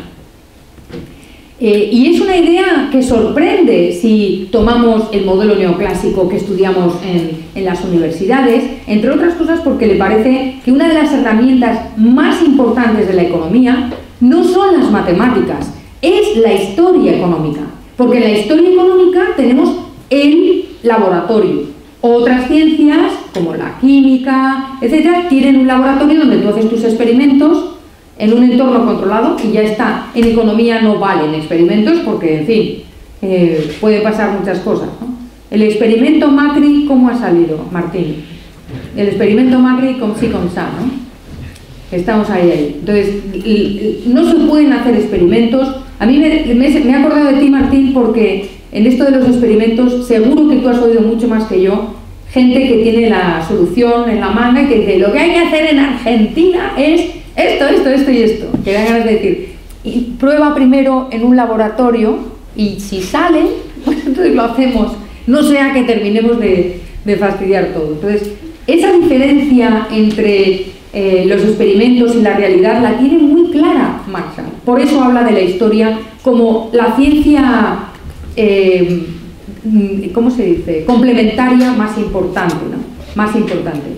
Eh, y es una idea que sorprende si tomamos el modelo neoclásico que estudiamos en, en las universidades, entre otras cosas porque le parece que una de las herramientas más importantes de la economía no son las matemáticas, es la historia económica. Porque en la historia económica tenemos el laboratorio. Otras ciencias, como la química, etcétera, tienen un laboratorio donde tú haces tus experimentos en un entorno controlado y ya está. En economía no valen experimentos porque, en fin, eh, puede pasar muchas cosas, ¿no? El experimento Macri, ¿cómo ha salido, Martín? El experimento Macri con sí con sa, ¿no? Estamos ahí, ahí. Entonces, no se pueden hacer experimentos. A mí me, me, me he acordado de ti, Martín, porque en esto de los experimentos, seguro que tú has oído mucho más que yo, gente que tiene la solución en la manga y que dice, lo que hay que hacer en Argentina es esto, esto, esto y esto. Que dan ganas de decir, y prueba primero en un laboratorio y si sale, pues entonces lo hacemos, no sea que terminemos de, de fastidiar todo. Entonces, esa diferencia entre eh, los experimentos y la realidad la tiene muy clara Marshall. Por eso habla de la historia como la ciencia, eh, ¿cómo se dice?, complementaria más importante, ¿no? Más importante.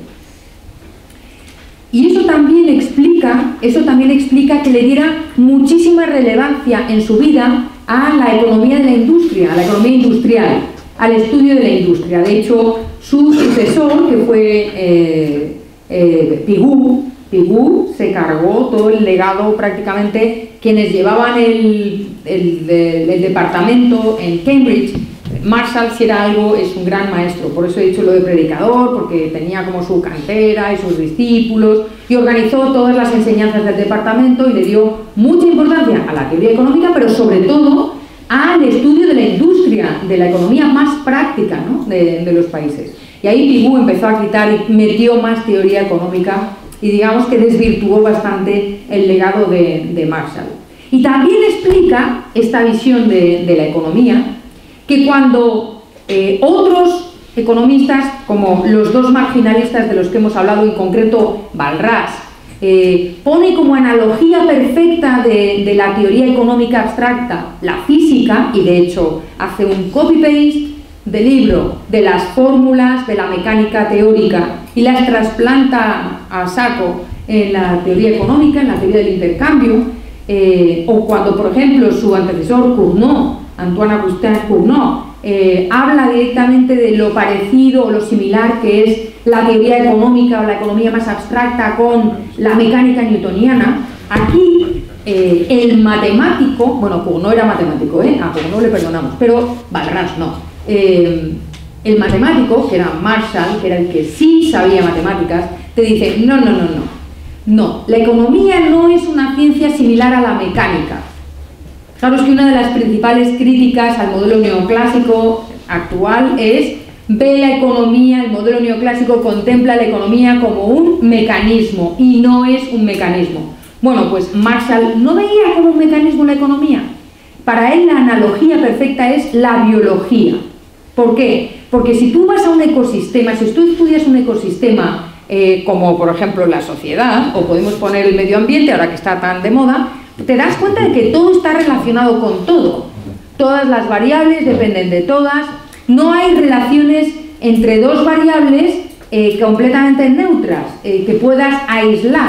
Y eso también explica, eso también explica que le diera muchísima relevancia en su vida a la economía de la industria, a la economía industrial, al estudio de la industria. De hecho, su sucesor, que fue eh, eh, Pigou, Pigou se cargó todo el legado, prácticamente quienes llevaban el, el, el, el departamento en Cambridge. Marshall, si era algo, es un gran maestro, por eso he dicho lo de predicador, porque tenía como su cantera y sus discípulos, y organizó todas las enseñanzas del departamento y le dio mucha importancia a la teoría económica, pero sobre todo al estudio de la industria, de la economía más práctica, ¿no?, de, de los países. Y ahí Pigou empezó a quitar y metió más teoría económica y digamos que desvirtuó bastante el legado de, de Marshall. Y también explica esta visión de, de la economía, que cuando eh, otros economistas, como los dos marginalistas de los que hemos hablado, en concreto Walras, eh, pone como analogía perfecta de, de la teoría económica abstracta la física, y de hecho hace un copy-paste del libro de las fórmulas de la mecánica teórica y las trasplanta a saco en la teoría económica, en la teoría del intercambio, eh, o cuando, por ejemplo, su antecesor Cournot, Antoine-Augustin Cournot, eh, habla directamente de lo parecido o lo similar que es la teoría económica o la economía más abstracta con la mecánica newtoniana. Aquí eh, el matemático, bueno, Cournot era matemático, ¿eh? A Cournot le perdonamos, pero Walras no. Eh, el matemático, que era Marshall, que era el que sí sabía matemáticas, te dice, no, no, no, no, no, la economía no es una ciencia similar a la mecánica. Claro, es que una de las principales críticas al modelo neoclásico actual es ve la economía, el modelo neoclásico contempla la economía como un mecanismo y no es un mecanismo. Bueno, pues Marshall no veía como un mecanismo la economía. Para él la analogía perfecta es la biología. ¿Por qué? Porque si tú vas a un ecosistema, si tú estudias un ecosistema eh, como por ejemplo la sociedad, o podemos poner el medio ambiente, ahora que está tan de moda, te das cuenta de que todo está relacionado con todo. Todas las variables dependen de todas. No hay relaciones entre dos variables eh, completamente neutras, eh, que puedas aislar.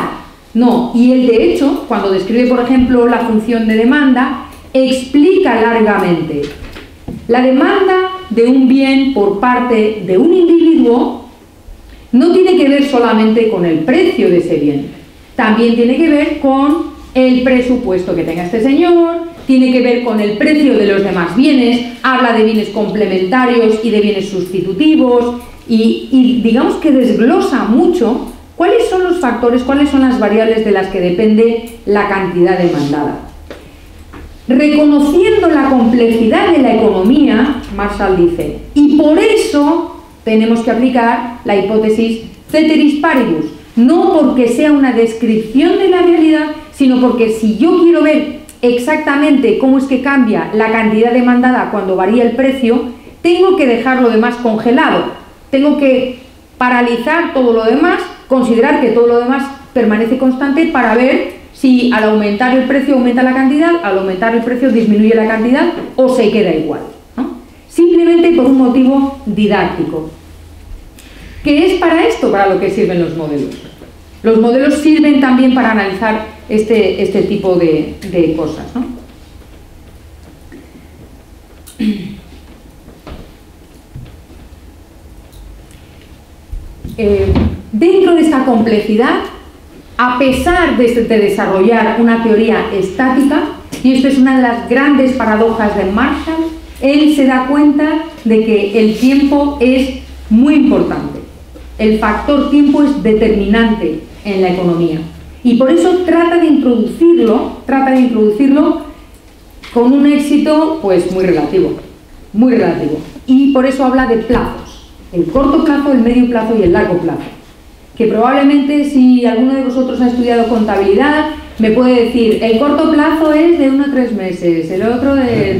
No, y él de hecho, cuando describe, por ejemplo, la función de demanda, explica largamente. La demanda de un bien por parte de un individuo no tiene que ver solamente con el precio de ese bien, también tiene que ver con el presupuesto que tenga este señor, tiene que ver con el precio de los demás bienes, habla de bienes complementarios y de bienes sustitutivos, y, y digamos que desglosa mucho cuáles son los factores, cuáles son las variables de las que depende la cantidad demandada. Reconociendo la complejidad de la economía, Marshall dice, y por eso tenemos que aplicar la hipótesis ceteris paribus, no porque sea una descripción de la realidad, sino porque si yo quiero ver exactamente cómo es que cambia la cantidad demandada cuando varía el precio, tengo que dejar lo demás congelado, tengo que paralizar todo lo demás, considerar que todo lo demás permanece constante para ver si al aumentar el precio aumenta la cantidad, al aumentar el precio disminuye la cantidad o se queda igual, ¿no? Simplemente por un motivo didáctico. ¿Qué es para esto para lo que sirven los modelos? Los modelos sirven también para analizar este, este tipo de, de cosas, ¿no? Eh, dentro de esta complejidad, a pesar de, de desarrollar una teoría estática, y esto es una de las grandes paradojas de Marshall, él se da cuenta de que el tiempo es muy importante. El factor tiempo es determinante en la economía. Y por eso trata de introducirlo, trata de introducirlo con un éxito pues muy relativo, muy relativo. Y por eso habla de plazos, el corto plazo, el medio plazo y el largo plazo. Que probablemente si alguno de vosotros ha estudiado contabilidad, me puede decir, el corto plazo es de uno a tres meses, el otro de...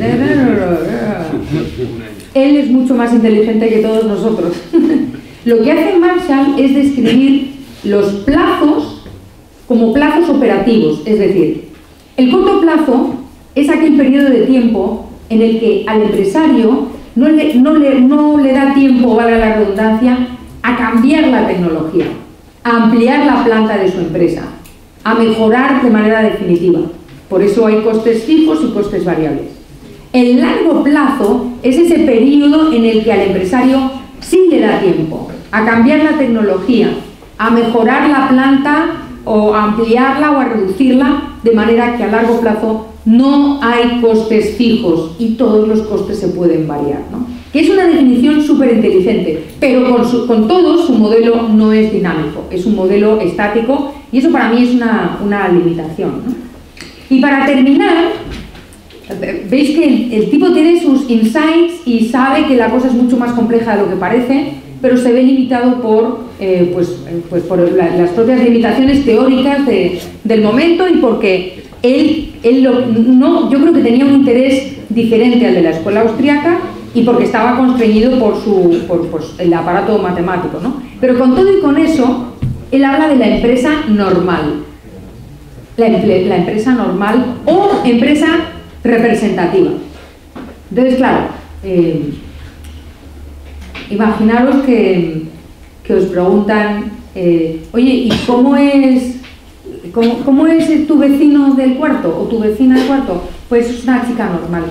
Él es mucho más inteligente que todos nosotros. Lo que hace Marshall es describir los plazos como plazos operativos, es decir, el corto plazo es aquel periodo de tiempo en el que al empresario no le, no le, no le da tiempo, valga la redundancia, a cambiar la tecnología, a ampliar la planta de su empresa, a mejorar de manera definitiva. Por eso hay costes fijos y costes variables. El largo plazo es ese periodo en el que al empresario sí le da tiempo a cambiar la tecnología, a mejorar la planta o a ampliarla o a reducirla, de manera que a largo plazo no hay costes fijos y todos los costes se pueden variar, ¿no? Que es una definición súper inteligente, pero con, su, con todo su modelo no es dinámico, es un modelo estático y eso para mí es una, una limitación, ¿no? Y para terminar, veis que el, el tipo tiene sus insights y sabe que la cosa es mucho más compleja de lo que parece, pero se ve limitado por, eh, pues, pues por la, las propias limitaciones teóricas de, del momento y porque él, él lo, no, yo creo que tenía un interés diferente al de la escuela austriaca y porque estaba constreñido por, su, por pues, el aparato matemático, ¿no? Pero con todo y con eso, él habla de la empresa normal, la, la empresa normal o empresa representativa. Entonces, claro, eh, imaginaros que, que os preguntan, eh, oye, ¿y cómo es, cómo, cómo es tu vecino del cuarto o tu vecina del cuarto? Pues es una chica normal.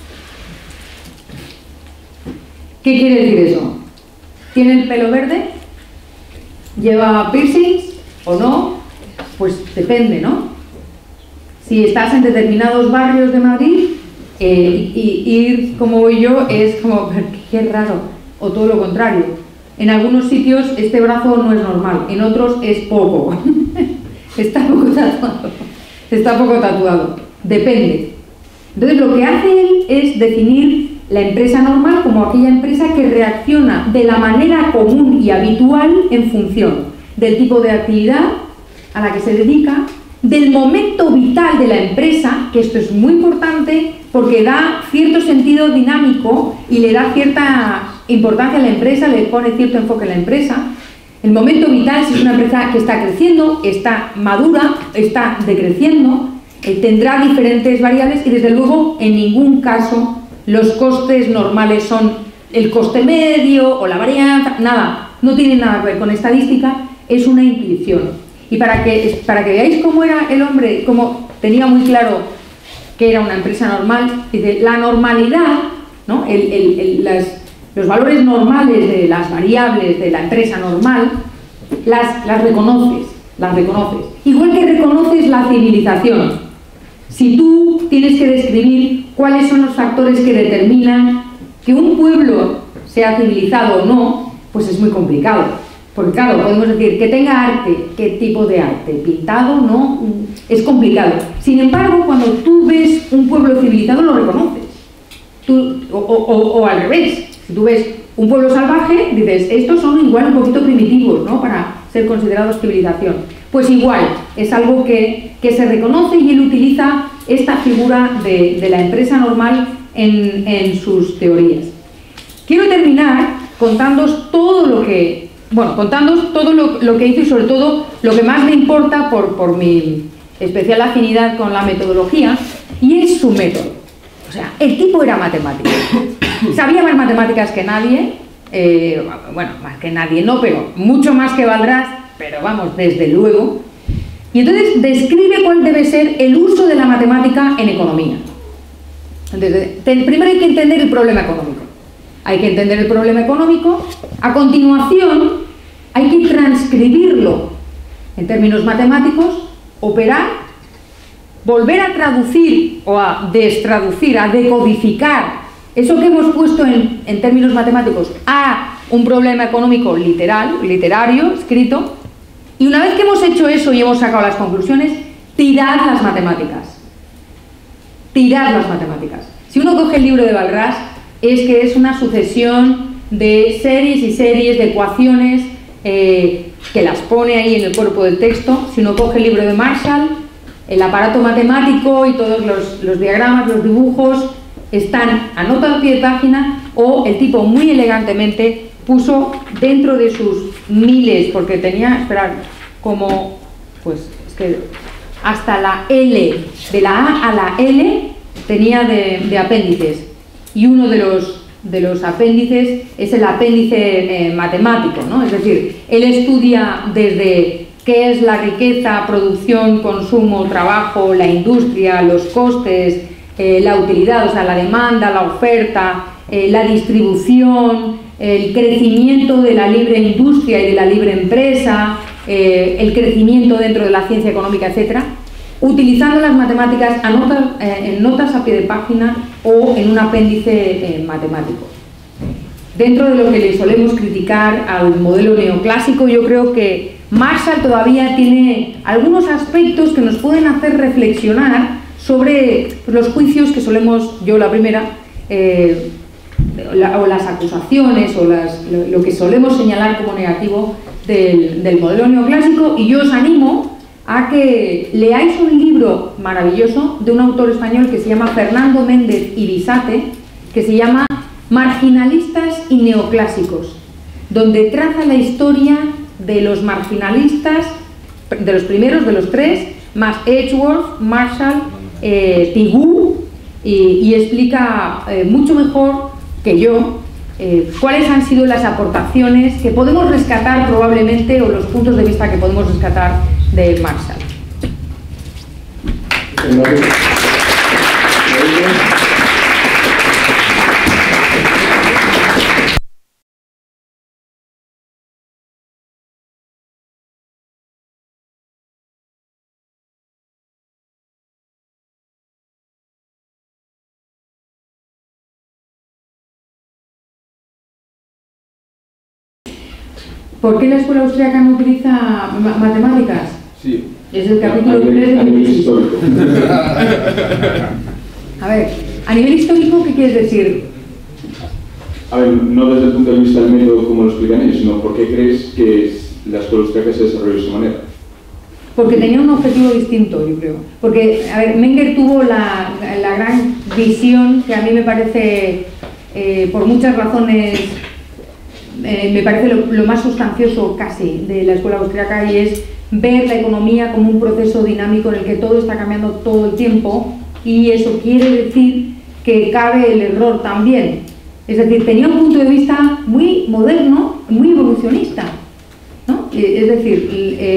¿Qué quiere decir eso? ¿Tiene el pelo verde? ¿Lleva piercings o no? Pues depende, ¿no? Si estás en determinados barrios de Madrid, eh, y, y ir como voy yo es como, qué raro. O todo lo contrario. En algunos sitios este brazo no es normal, en otros es poco. Está poco tatuado. Está poco tatuado. Depende. Entonces lo que hace él es definir la empresa normal como aquella empresa que reacciona de la manera común y habitual en función del tipo de actividad a la que se dedica, del momento vital de la empresa, que esto es muy importante porque da cierto sentido dinámico y le da cierta importancia a la empresa, le pone cierto enfoque a la empresa. El momento vital, si es una empresa que está creciendo, está madura, está decreciendo, eh, tendrá diferentes variables y desde luego en ningún caso los costes normales son el coste medio o la varianza, nada, no tiene nada que ver con estadística, es una intuición. Y para que, para que veáis cómo era el hombre, cómo tenía muy claro que era una empresa normal, dice, la normalidad, ¿no? el, el, el, las, los valores normales de las variables de la empresa normal, las, las reconoces, las reconoces. Igual que reconoces la civilización. Si tú tienes que describir cuáles son los factores que determinan que un pueblo sea civilizado o no, pues es muy complicado. Porque claro, podemos decir que tenga arte, ¿qué tipo de arte? ¿Pintado? No, es complicado. Sin embargo, cuando tú ves un pueblo civilizado, lo reconoces. Tú, o, o, o al revés, si tú ves un pueblo salvaje, dices, estos son igual un poquito primitivos, ¿no? Para ser considerados civilización. Pues igual, es algo que, que se reconoce y él utiliza esta figura de, de la empresa normal en, en sus teorías. Quiero terminar contándoos todo lo que... Bueno, contándoos todo lo, lo que hizo y sobre todo lo que más me importa por, por mi especial afinidad con la metodología, y es su método. O sea, el tipo era matemático. Sabía más matemáticas que nadie, eh, bueno, más que nadie no, pero mucho más que Valdrás, pero vamos, desde luego. Y entonces describe cuál debe ser el uso de la matemática en economía. Entonces, primero hay que entender el problema económico. Hay que entender el problema económico. A continuación, hay que transcribirlo en términos matemáticos, operar, volver a traducir o a destraducir, a decodificar eso que hemos puesto en, en términos matemáticos a un problema económico literal, literario, escrito. Y una vez que hemos hecho eso y hemos sacado las conclusiones, tirad las matemáticas. Tirad las matemáticas. Si uno coge el libro de Valdrás, es que es una sucesión de series y series de ecuaciones eh, que las pone ahí en el cuerpo del texto. Si uno coge el libro de Marshall, el aparato matemático y todos los, los diagramas, los dibujos están anotados a pie de página, o el tipo muy elegantemente puso dentro de sus miles, porque tenía, esperad, como, pues es que hasta la L, de la A a la L tenía de, de apéndices. Y uno de los, de los apéndices es el apéndice eh, matemático, ¿no? Es decir, él estudia desde qué es la riqueza, producción, consumo, trabajo, la industria, los costes, eh, la utilidad, o sea, la demanda, la oferta, eh, la distribución, el crecimiento de la libre industria y de la libre empresa, eh, el crecimiento dentro de la ciencia económica, etcétera, utilizando las matemáticas a notas, eh, en notas a pie de página o en un apéndice eh, matemático. Dentro de lo que le solemos criticar al modelo neoclásico, yo creo que Marshall todavía tiene algunos aspectos que nos pueden hacer reflexionar sobre los juicios que solemos, yo la primera, eh, la, o las acusaciones o las, lo, lo que solemos señalar como negativo del, del modelo neoclásico, y yo os animo a que leáis un libro maravilloso de un autor español que se llama Fernando Méndez Ibisate, que se llama Marginalistas y Neoclásicos, donde traza la historia de los marginalistas, de los primeros, de los tres, más Edgeworth, Marshall, eh, Pigou, y, y explica eh, mucho mejor que yo eh, cuáles han sido las aportaciones que podemos rescatar probablemente, o los puntos de vista que podemos rescatar de Marshall. ¿Por qué la escuela austríaca no utiliza ma matemáticas? Sí. Es el capítulo tres de mi tesis. A ver, a nivel histórico, ¿qué quieres decir? A ver, no desde el punto de vista del método como lo explican ellos, sino ¿por qué crees que la escuela austríaca se desarrolló de esa manera? Porque tenía un objetivo distinto, yo creo. Porque, a ver, Menger tuvo la, la gran visión que a mí me parece, eh, por muchas razones, eh, me parece lo, lo más sustancioso casi de la escuela austríaca, y es ver la economía como un proceso dinámico en el que todo está cambiando todo el tiempo, y eso quiere decir que cabe el error también. Es decir, tenía un punto de vista muy moderno, muy evolucionista, ¿no? Es decir, eh,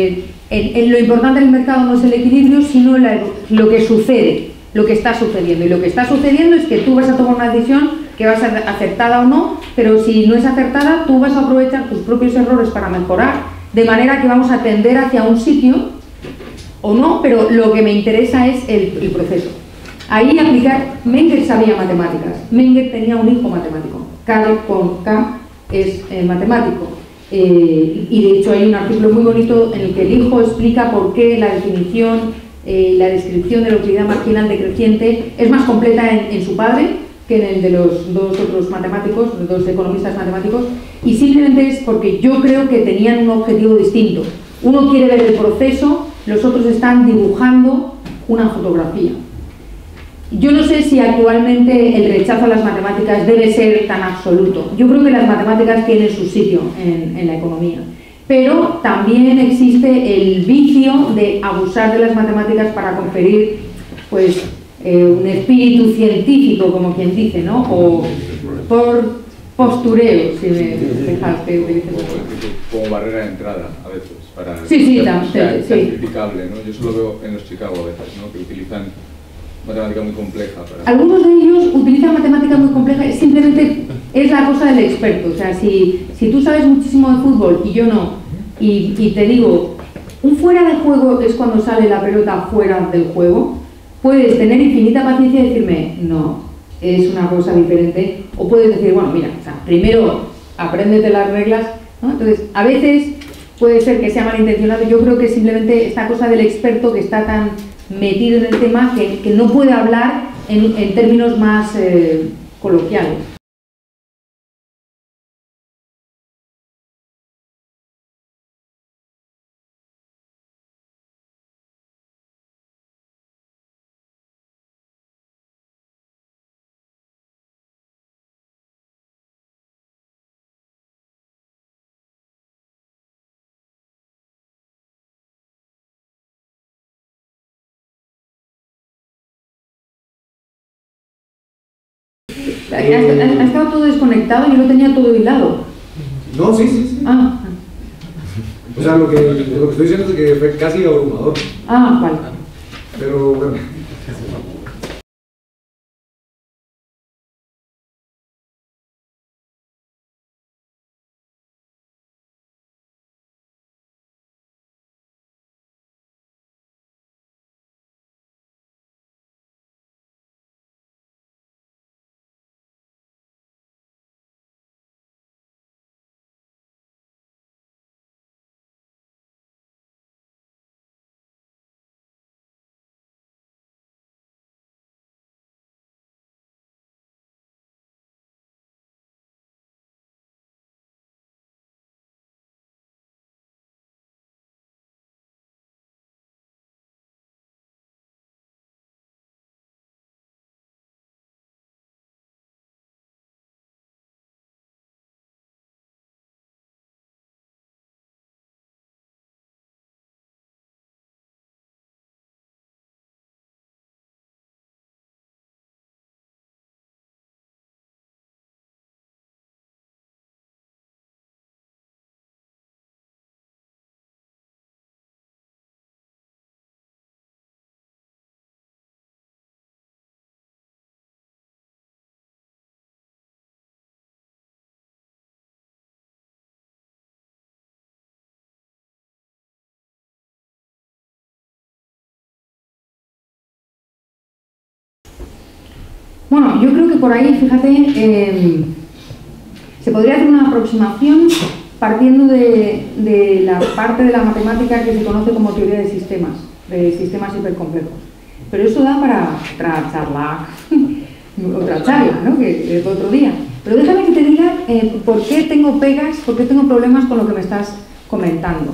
en, en lo importante del mercado no es el equilibrio, sino la, lo que sucede, lo que está sucediendo. Y lo que está sucediendo es que tú vas a tomar una decisión que va a ser acertada o no, pero si no es acertada, tú vas a aprovechar tus propios errores para mejorar, de manera que vamos a tender hacia un sitio o no, pero lo que me interesa es el, el proceso. Ahí aplicar, Menger sabía matemáticas, Menger tenía un hijo matemático, Karl con K es eh, matemático, eh, y de hecho hay un artículo muy bonito en el que el hijo explica por qué la definición, eh, la descripción de la utilidad marginal decreciente es más completa en, en su padre que en el de los dos otros matemáticos, los dos economistas matemáticos, y simplemente es porque yo creo que tenían un objetivo distinto. Uno quiere ver el proceso, los otros están dibujando una fotografía. Yo no sé si actualmente el rechazo a las matemáticas debe ser tan absoluto. Yo creo que las matemáticas tienen su sitio en, en la economía. Pero también existe el vicio de abusar de las matemáticas para conferir, pues, eh, un espíritu científico, como quien dice, ¿no? O por postureo, si me dejas que utilices eso. Como barrera de entrada, a veces, para sí, sí, ser, también, ser, sí. ser criticable, ¿no? Yo eso lo veo en los Chicago a veces, ¿no? Que utilizan matemática muy compleja para... Algunos de ellos utilizan matemática muy compleja y simplemente es la cosa del experto. O sea, si, si tú sabes muchísimo de fútbol y yo no, y, y te digo, un fuera de juego es cuando sale la pelota fuera del juego, puedes tener infinita paciencia y decirme, no, es una cosa diferente. O puedes decir, bueno, mira, o sea, primero apréndete las reglas, ¿no? Entonces, a veces puede ser que sea malintencionado. Yo creo que simplemente esta cosa del experto que está tan metido en el tema que, que no puede hablar en, en términos más eh, coloquiales. Ha, ha, ha estado todo desconectado y yo lo tenía todo hilado. No, sí, sí, sí. Ah, O sea, lo que, lo que estoy diciendo es que fue casi abrumador. ah, vale. Pero bueno. Bueno, yo creo que por ahí, fíjate, eh, se podría hacer una aproximación partiendo de, de la parte de la matemática que se conoce como teoría de sistemas, de sistemas hipercomplejos. Pero eso da para otra charla, otra charla, ¿no? Que es otro día. Pero déjame que te diga eh, por qué tengo pegas, por qué tengo problemas con lo que me estás comentando.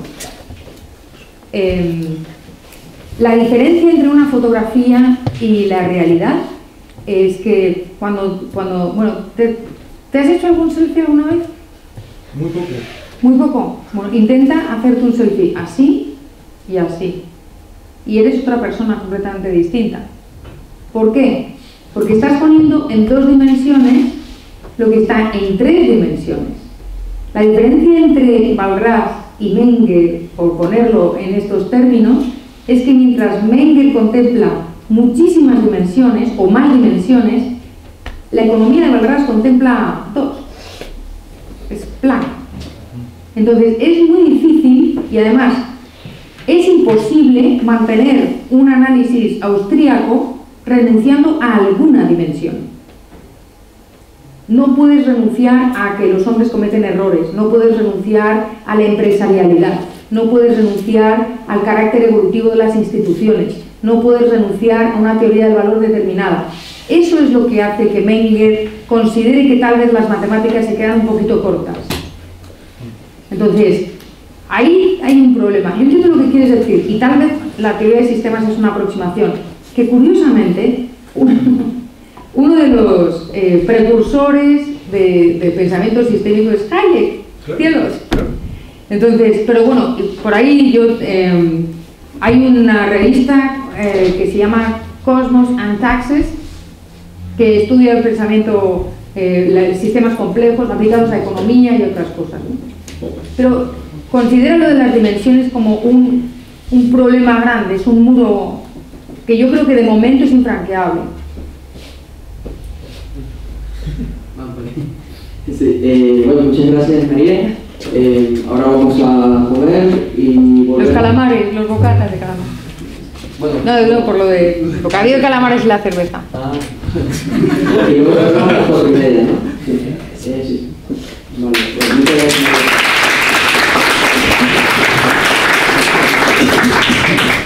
Eh, la diferencia entre una fotografía y la realidad es que cuando, cuando bueno, ¿te, ¿te has hecho algún selfie alguna vez? Muy poco. Muy poco. Bueno, intenta hacerte un selfie así y así. Y eres otra persona completamente distinta. ¿Por qué? Porque estás poniendo en dos dimensiones lo que está en tres dimensiones. La diferencia entre Walras y Menger, por ponerlo en estos términos, es que mientras Menger contempla muchísimas dimensiones o más dimensiones, la economía de Valras contempla dos. Es plana. Entonces es muy difícil y además es imposible mantener un análisis austríaco renunciando a alguna dimensión. No puedes renunciar a que los hombres cometen errores, no puedes renunciar a la empresarialidad, no puedes renunciar al carácter evolutivo de las instituciones, no puedes renunciar a una teoría del valor determinada. Eso es lo que hace que Menger considere que tal vez las matemáticas se quedan un poquito cortas. Entonces, ahí hay un problema. Yo entiendo lo que quieres decir, y tal vez la teoría de sistemas es una aproximación, que curiosamente, uno de los eh, precursores de, de pensamiento sistémico es Hayek, cielos. Entonces, pero bueno, por ahí yo, eh, hay una revista eh, que se llama Cosmos and Taxes, que estudia el pensamiento, eh, sistemas complejos aplicados a economía y otras cosas, ¿no? Pero considera lo de las dimensiones como un, un problema grande, es un muro que yo creo que de momento es infranqueable. Sí, eh, bueno, muchas gracias, María. Eh, ahora vamos a comer y volver. Los calamares, los bocatas de calamar. Bueno, No, no, por lo de bocadillo de calamares y la cerveza. Ah, y luego a las cuatro y media, ¿no? Sí, eh, sí. Vale, pues muchas gracias.